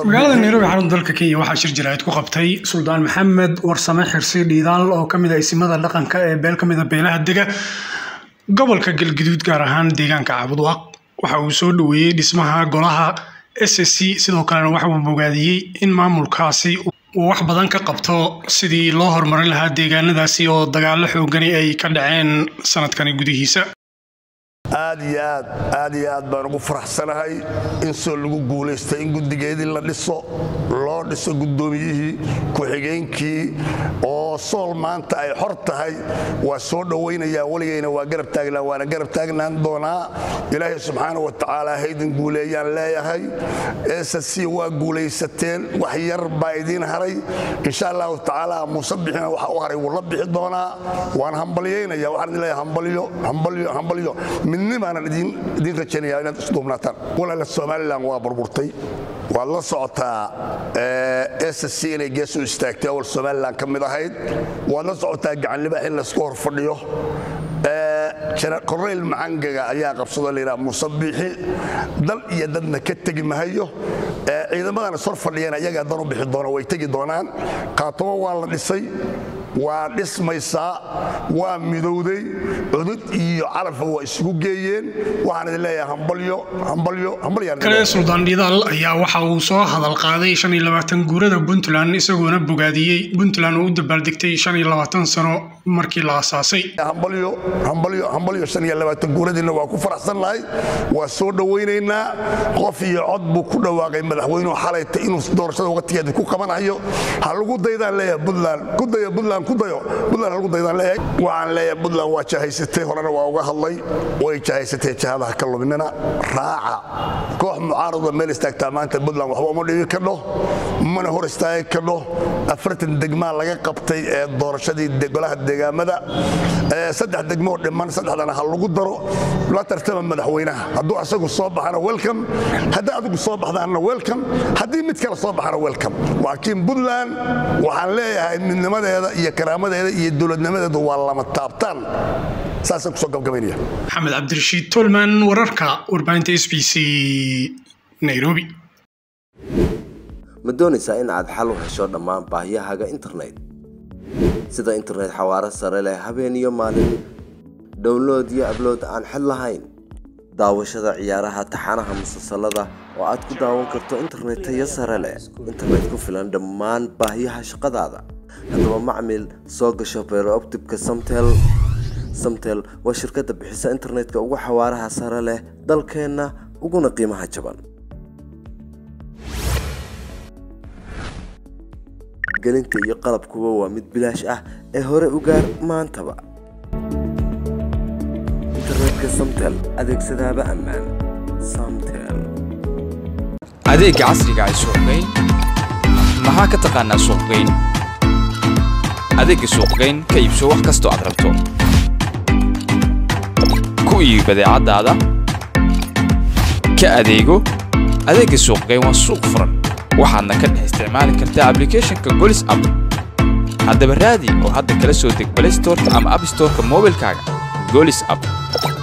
magaalada Nairobi xarun dalka Kenya waxa shir jiraayad ku qabtay Suldaan Maxamed Warsame Xirsi Dhiidaal oo kamid ah isimada dhaqanka ee beel kamid ah beelaha dega gobolka Galgaduud gaar ahaan deegaanka Cabudwaaq waxa uu soo dhaweeyay dhismaha golaha SSC sidoo kalena waxa uu bogaadiyay in maamulkaasi uu wax badan ka qabto sidii loo horumarin lahaa deegaanadaasi oo dagaal xooggan ay ka dhaceen sanadkan gudihiisa aad iyo aad baan ugu faraxsanahay in soo lagu guuleystay in guddigeedii la dhiso loo dhiso guddoomiyihii ku-xigeenkii oo sool maanta ay xor tahay waa soo dhowaynayaa waligayna waa garab taagnaa waana garab taagnaan doonaa ilaahay subxaanahu wa tacaala haydin guuleeyaan leeyahay SSC waa guulaysateen wax yar baa idiin haray insha allahu tacaala muuse bixina waxa u haray wuu la bixi doonaa waan hambalyeynaya waxaan leeyahay hambalyo midnimaana idin rajaynaya inaad isduubnaataan walaala Soomaaliland waa burburtay waa la socotaa SSC inay gees u istaagtay awal Soomaaliland ka mid ahayd waa la socotaa gacan libaax in la isku hor fadhiyo korneyl macangaga ayaa qabsado leeyahay musabixi dal iyo dadna ka tagi mahayo ciidamadana soo fadhiyeen ayaga dan u bixi doona way tagi doonaan qaatoba waa la dhisay waa dhismaysaa waa midowday cudud iyo caraf waa isugu geeyeen waxaan leeyahay hambalyo kale Suldaan Dhiidaal ayaa waxa uu soo hadal qaaday 25 guurada Puntland isagoo bogaadiyay Puntland oo u dabaaldegtay 25 sano markii la aasaasay hambalyo 25 guuradina waa ku faraxsanahay waa soo dhaweynaynaa qof iyo cod buu ku dhawaaqay madaxweynuhu xalayta inuu doorashada waqtigeeda ku qabanayo hal ugu daydaan leeyahay Puntland Puntland lagu daydaan leeyahay waxaan leeyahay Puntland waa jahaysatay horena waa uga hadlay way jahaysatay jahadaha ka luminana raaca koox mucaarada meel istaagtaa maanta Puntland waxba uma dhigi karo mana hor istaagi karo 40 degmo laga qabtay ee doorashadii golaha deegaamada saddex degmo dhiman saddexdana hal lagu daro la tartama madaxweynaha hadduu asagu soo baxana welcome haddii adigu soo baxdaana welcome haddii mid kale soo baxana welcome laakiin Puntland waxaan leeyahay midnimadeeda iyo karaamadeeda iyo dawladnimadeedu waa lama taabtaan saasaan kusoo gabagabaynaya Maxamed Cabdirashiid Tolman wararka warbaahinta SBC Nairobi ma doonaysaa in aad xal u hesho dhammaan baahiyahaaga internet sida internet xawaare sare leh habeen iyo maalin download iyo upload aan xad lahayn daawashada ciyaaraha taxanaha musalsalada oo aad ku daawan karto internet tayo sare leh internet ku filan dhammaan baahiyaha shaqadaada haddaba macmiil soo gasho Fiber Optic Samtel waa shirkadda bixisa internetka ugu xawaaraha sare leh dalkeena uguna qiimaha jaban gelinta iyo qalabkuba waa mid bilaash ah ee hore u gaar maantaba internetka Samtel adeegsadaaba ammaan Samtel adeeg casriga ah suuqgeyn maxaa ka taqaanaa suuqgeyn adeeg suuqgeyn ka iibso wax kasto aad rabto ku iib badeecadaada ka adeego adeeg suuqgeyn waa suuq furan waxaadna ka isticmaali kartaa applicationka Golis app haddaba raadi oo hadda kala soo deg Play Store ama App Store ka mobilkaaga Golis app